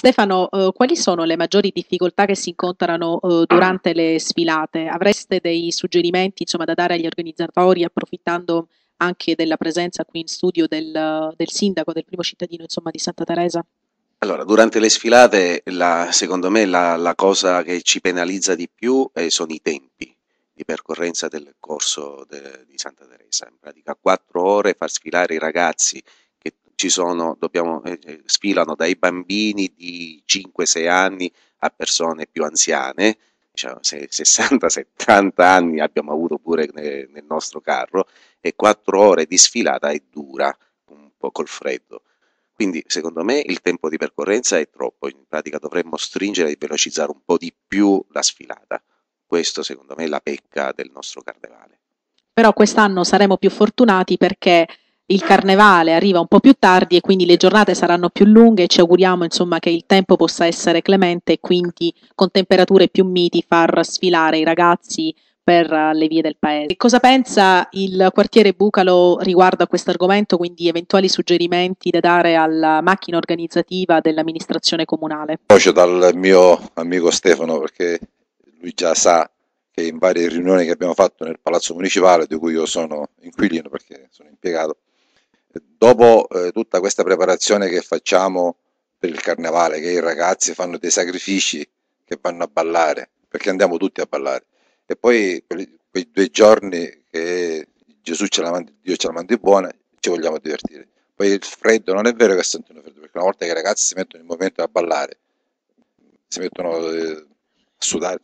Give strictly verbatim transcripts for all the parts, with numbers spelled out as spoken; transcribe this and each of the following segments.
Stefano, eh, quali sono le maggiori difficoltà che si incontrano eh, durante le sfilate? Avreste dei suggerimenti, insomma, da dare agli organizzatori, approfittando anche della presenza qui in studio del, del sindaco, del primo cittadino, insomma, di Santa Teresa? Allora, durante le sfilate, la- secondo me la, la cosa che ci penalizza di più eh, sono i tempi di percorrenza del corso de- di Santa Teresa. In pratica, quattro ore far sfilare i ragazzi che ci sono, dobbiamo, eh, eh, sfilano dai bambini di cinque sei anni a persone più anziane, diciamo se- sessanta settanta anni abbiamo avuto pure ne- nel nostro carro, e quattro ore di sfilata è dura, un po' col freddo. Quindi secondo me il tempo di percorrenza è troppo, in pratica dovremmo stringere e velocizzare un po' di più la sfilata. Questo secondo me è la pecca del nostro carnevale. Però quest'anno saremo più fortunati perché il carnevale arriva un po' più tardi e quindi le giornate saranno più lunghe e ci auguriamo, insomma, che il tempo possa essere clemente e quindi con temperature più miti far sfilare i ragazzi per eh, le vie del paese. Cosa pensa il quartiere Bucalo riguardo a questo argomento, quindi eventuali suggerimenti da dare alla macchina organizzativa dell'amministrazione comunale? Voce dal mio amico Stefano, perché lui già sa che in varie riunioni che abbiamo fatto nel Palazzo Municipale, di cui io sono inquilino perché sono impiegato, eh, dopo eh, tutta questa preparazione che facciamo per il carnevale, che i ragazzi fanno dei sacrifici, che vanno a ballare, perché andiamo tutti a ballare, e poi quelli- quei due giorni che Gesù ce la mandi, Dio ce la mandi buona, ci vogliamo divertire. Poi il freddo, non è vero che sentono freddo, perché una volta che i ragazzi si mettono in movimento a ballare, si mettono eh, a sudare.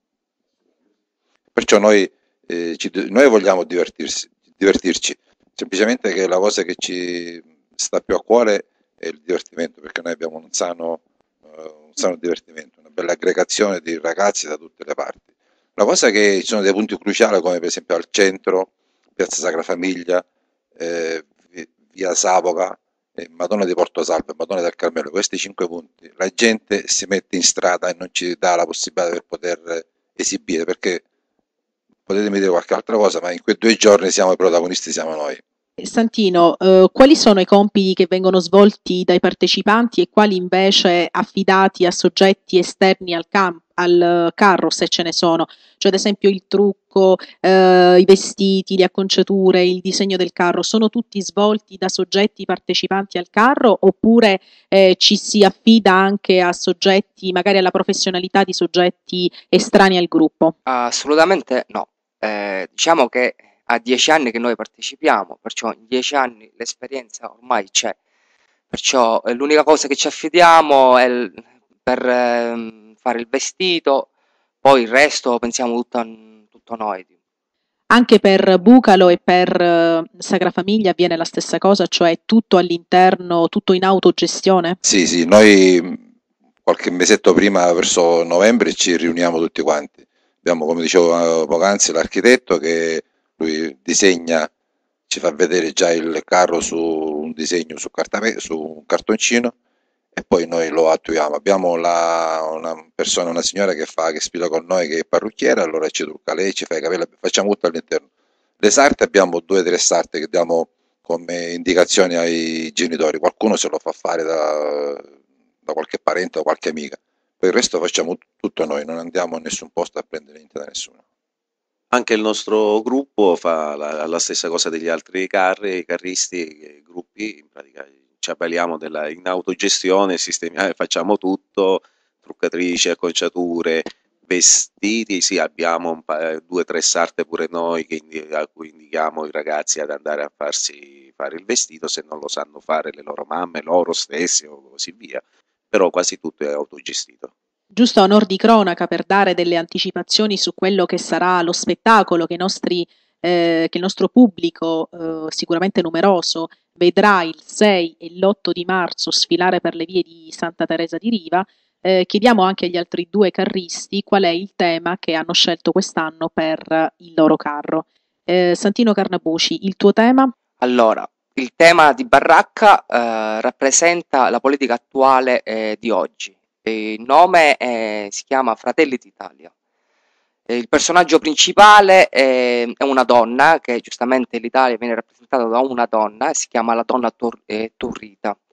Perciò noi, eh, ci- noi vogliamo divertirsi, divertirci, semplicemente che la cosa che ci sta più a cuore è il divertimento, perché noi abbiamo un sano, eh, un sano divertimento, una bella aggregazione di ragazzi da tutte le parti. La cosa è che ci sono dei punti cruciali, come per esempio al centro, Piazza Sacra Famiglia, eh, via Savoca, eh, Madonna di Porto Salvo e Madonna del Carmelo, questi cinque punti, la gente si mette in strada e non ci dà la possibilità per poter esibire, perché potetemi dire qualche altra cosa, ma in quei due giorni siamo i protagonisti, siamo noi. Santino, eh, quali sono i compiti che vengono svolti dai partecipanti e quali invece affidati a soggetti esterni al, cam- al carro, se ce ne sono? Cioè, ad esempio, il trucco, eh, i vestiti, le acconciature, il disegno del carro, sono tutti svolti da soggetti partecipanti al carro oppure eh, ci si affida anche a soggetti, magari alla professionalità di soggetti estranei al gruppo? Assolutamente no. Eh, diciamo che a dieci anni che noi partecipiamo, perciò in dieci anni l'esperienza ormai c'è. Perciò eh, l'unica cosa che ci affidiamo è il- per ehm, fare il vestito, poi il resto pensiamo tutto, a- tutto noi. Anche per Bucalo e per eh, Sagra Famiglia avviene la stessa cosa, cioè tutto all'interno, tutto in autogestione? Sì, sì, noi qualche mesetto prima, verso novembre, ci riuniamo tutti quanti. Abbiamo, come dicevo eh, poc'anzi, l'architetto che lui disegna, ci fa vedere già il carro su un disegno su, cartame- su un cartoncino e poi noi lo attuiamo. Abbiamo la- una persona, una signora che fa, che spila con noi, che è parrucchiera, allora ci trucca lei, ci fa i capelli, facciamo tutto all'interno. Le sarte abbiamo due o tre sarte che diamo come indicazioni ai genitori, qualcuno se lo fa fare da, da qualche parente o qualche amica, poi il resto facciamo tutto noi, non andiamo a nessun posto a prendere niente da nessuno. Anche il nostro gruppo fa la, la stessa cosa degli altri carri, i carristi, i gruppi, in pratica ci avvaliamo della, in autogestione, sistemiamo, facciamo tutto, truccatrici, acconciature, vestiti, sì, abbiamo un pa- due o tre sarte pure noi che indi- a cui indichiamo i ragazzi ad andare a farsi fare il vestito se non lo sanno fare le loro mamme, loro stessi o così via, però quasi tutto è autogestito. Giusto a onor di cronaca per dare delle anticipazioni su quello che sarà lo spettacolo che, i nostri, eh, che il nostro pubblico, eh, sicuramente numeroso, vedrà il sei e l'otto di marzo sfilare per le vie di Santa Teresa di Riva. Eh, chiediamo anche agli altri due carristi qual è il tema che hanno scelto quest'anno per il loro carro. Eh, Santino Carnabuci, il tuo tema? Allora, il tema di Baracca eh, rappresenta la politica attuale eh, di oggi. Il nome eh, si chiama Fratelli d'Italia. Eh, Il personaggio principale è, è una donna, che giustamente l'Italia viene rappresentata da una donna, e si chiama la donna Tor- eh, Turrita, che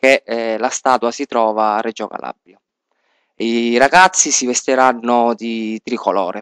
che eh, la statua si trova a Reggio Calabria. I ragazzi si vestiranno di tricolore.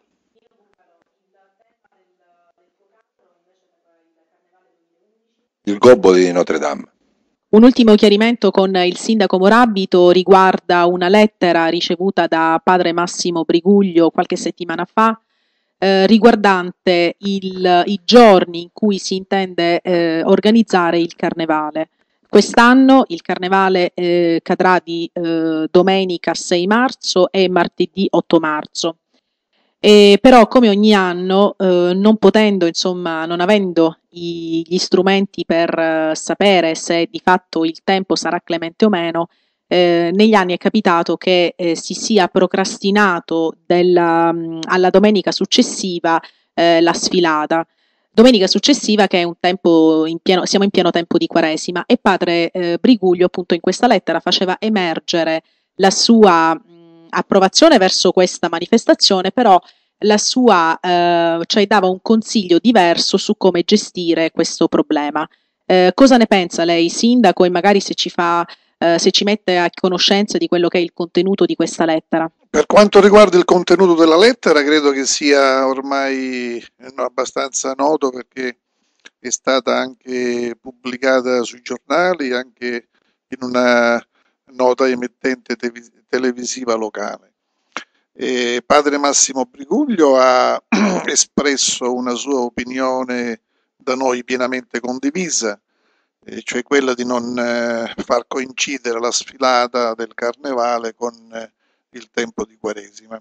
Il gobbo di Notre Dame. Un ultimo chiarimento con il sindaco Morabito riguarda una lettera ricevuta da padre Massimo Briguglio qualche settimana fa eh, riguardante il, i giorni in cui si intende eh, organizzare il carnevale. Quest'anno il carnevale eh, cadrà di eh, domenica sei marzo e martedì otto marzo. E però come ogni anno, eh, non potendo, insomma, non avendo i, gli strumenti per eh, sapere se di fatto il tempo sarà clemente o meno, eh, negli anni è capitato che eh, si sia procrastinato della, mh, alla domenica successiva eh, la sfilata. Domenica successiva che è un tempo in pieno, siamo in pieno tempo di Quaresima e padre eh, Briguglio appunto in questa lettera faceva emergere la sua mh, approvazione verso questa manifestazione, però la sua, eh, cioè dava un consiglio diverso su come gestire questo problema. Eh, cosa ne pensa lei, sindaco, e magari se ci fa, eh, se ci mette a conoscenza di quello che è il contenuto di questa lettera? Per quanto riguarda il contenuto della lettera, credo che sia ormai no, abbastanza noto perché è stata anche pubblicata sui giornali, anche in una nota emittente te- televisiva locale. E padre Massimo Briguglio ha espresso una sua opinione da noi pienamente condivisa, eh, cioè quella di non eh, far coincidere la sfilata del carnevale con eh, il tempo di Quaresima.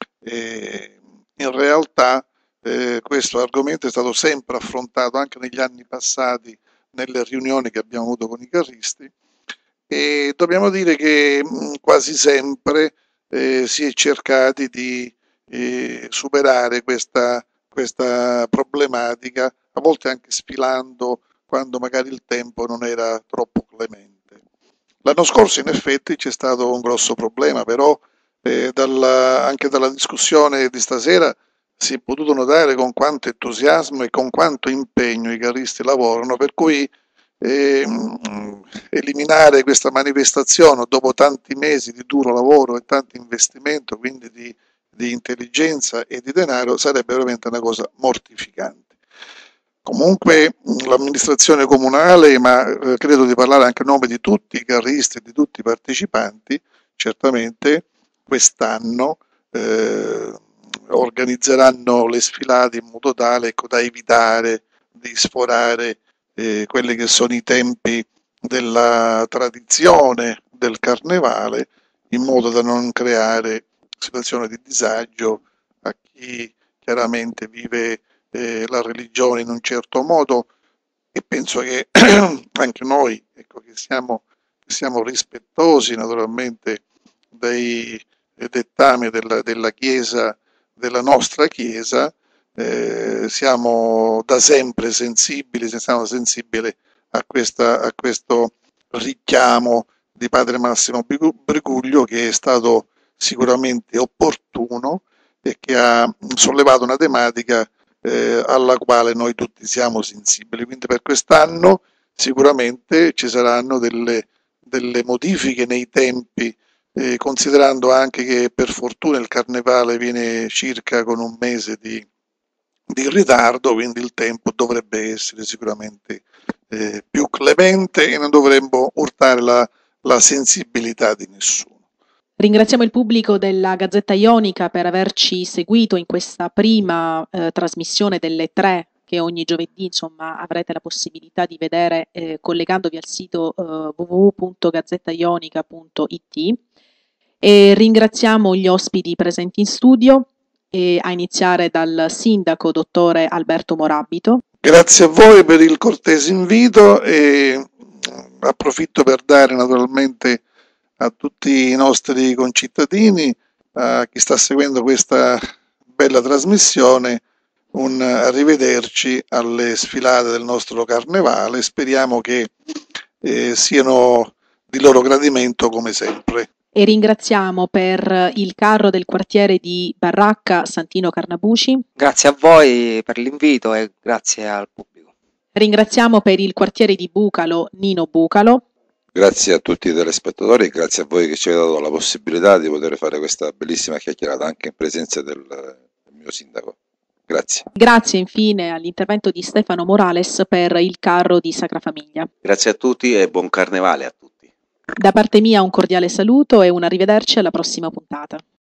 E in realtà eh, questo argomento è stato sempre affrontato anche negli anni passati nelle riunioni che abbiamo avuto con i carristi e dobbiamo dire che mh, quasi sempre eh, si è cercati di eh, superare questa, questa problematica, a volte anche sfilando quando magari il tempo non era troppo clemente. L'anno scorso in effetti c'è stato un grosso problema, però eh, dalla, anche dalla discussione di stasera si è potuto notare con quanto entusiasmo e con quanto impegno i carristi lavorano, per cui eh, eliminare questa manifestazione dopo tanti mesi di duro lavoro e tanto investimento, quindi di, di intelligenza e di denaro, sarebbe veramente una cosa mortificante. Comunque l'amministrazione comunale, ma eh, credo di parlare anche a nome di tutti i carristi e di tutti i partecipanti, certamente quest'anno eh, organizzeranno le sfilate in modo tale ecco, da evitare di sforare eh, quelli che sono i tempi della tradizione del carnevale, in modo da non creare situazioni di disagio a chi chiaramente vive eh, la religione in un certo modo, e penso che anche noi ecco, che siamo, che siamo rispettosi naturalmente dei dettami della, della Chiesa, della nostra Chiesa, eh, siamo da sempre sensibili, siamo sensibili a, questa, a questo richiamo di padre Massimo Briguglio, che è stato sicuramente opportuno e che ha sollevato una tematica eh, alla quale noi tutti siamo sensibili. Quindi per quest'anno sicuramente ci saranno delle, delle modifiche nei tempi, eh, considerando anche che per fortuna il carnevale viene circa con un mese di, di ritardo, quindi il tempo dovrebbe essere sicuramente eh, più clemente e non dovremmo urtare la, la sensibilità di nessuno. Ringraziamo il pubblico della Gazzetta Ionica per averci seguito in questa prima eh, trasmissione delle tre che ogni giovedì insomma avrete la possibilità di vedere eh, collegandovi al sito eh, w w w punto gazzetta ionica punto i t, e ringraziamo gli ospiti presenti in studio, e a iniziare dal sindaco dottore Alberto Morabito. Grazie a voi per il cortese invito e approfitto per dare naturalmente a tutti i nostri concittadini, a chi sta seguendo questa bella trasmissione, un arrivederci alle sfilate del nostro carnevale. Speriamo che eh, siano di loro gradimento come sempre. E ringraziamo per il carro del quartiere di Barracca Santino Carnabuci. Grazie a voi per l'invito e grazie al pubblico. Ringraziamo per il quartiere di Bucalo Nino Bucalo. Grazie a tutti i telespettatori, grazie a voi che ci avete dato la possibilità di poter fare questa bellissima chiacchierata anche in presenza del, del mio sindaco. Grazie. Grazie infine all'intervento di Stefano Morales per il carro di Sacra Famiglia. Grazie a tutti e buon carnevale a tutti. Da parte mia un cordiale saluto e un arrivederci alla prossima puntata.